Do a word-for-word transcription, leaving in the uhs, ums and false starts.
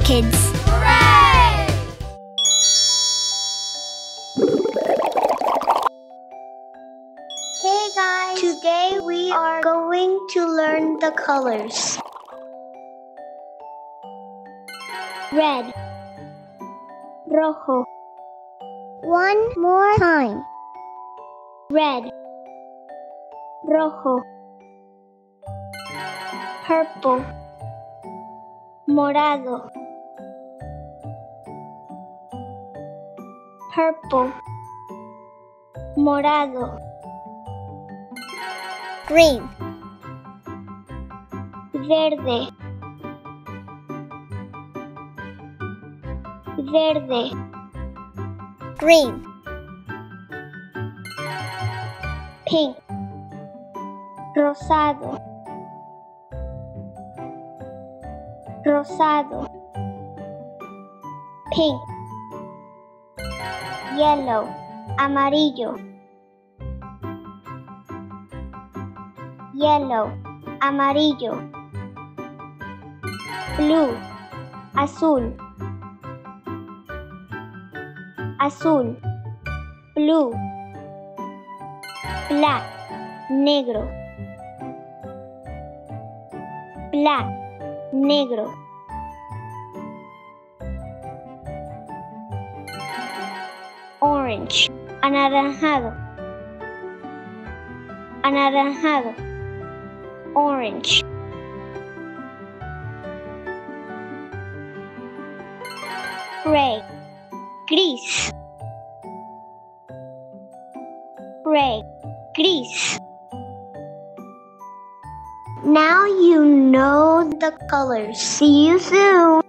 Kids. Hooray! Hey guys! Today we are going to learn the colors. Red, rojo. One more time. Red, rojo. Purple, morado. Purple, morado. Green, verde, verde. Green, pink, rosado, rosado. Pink, yellow, amarillo. Yellow, amarillo. Blue, azul. Azul, blue. Black, negro. Black, negro. Orange, anaranjado. Anaranjado. Orange. Gray, gris. Gray, gris. Now you know the colors. See you soon.